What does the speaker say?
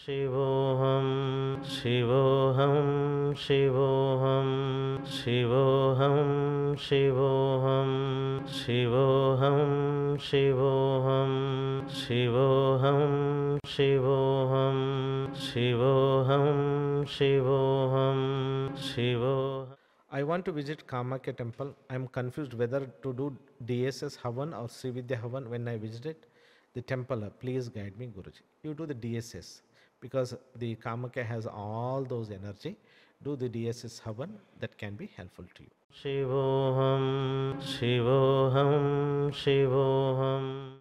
शिवोऽहं शिवोऽहं शिवोऽहं शिवोऽहं शिवोऽहं शिवोऽहं शिवोऽहं शिवोऽहं शिवोऽहं शिवोऽहं शिवोऽहं शिवोऽहं. I want to visit Kamakya temple. I am confused whether to do DSS Havan or Srividya Havan when I visited the temple. Please guide me, Guruji. You do the DSS because the Kamakya has all those energy. Do the DSS Havan, that can be helpful to you. Shivoham, Shivoham, Shivoham.